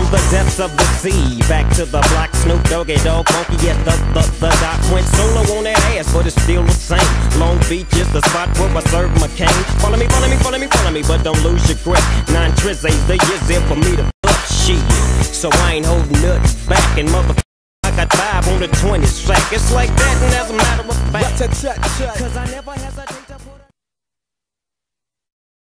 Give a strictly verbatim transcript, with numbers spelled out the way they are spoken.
the depths of the sea. Back to the block, Snoop Doggy Dog Funky. Yes, the, the, the doc went solo on that ass, but it's still the same. Long Beach is the spot where I serve my cane. Follow me, follow me, follow me, follow me, but don't lose your grip. Nine trizzies, the year's there for me to fuck shit. So I ain't holding nothing back, and motherfucker, I got five on the twenty sack. It's like that, and as a matter of fact, cause I never hesitate.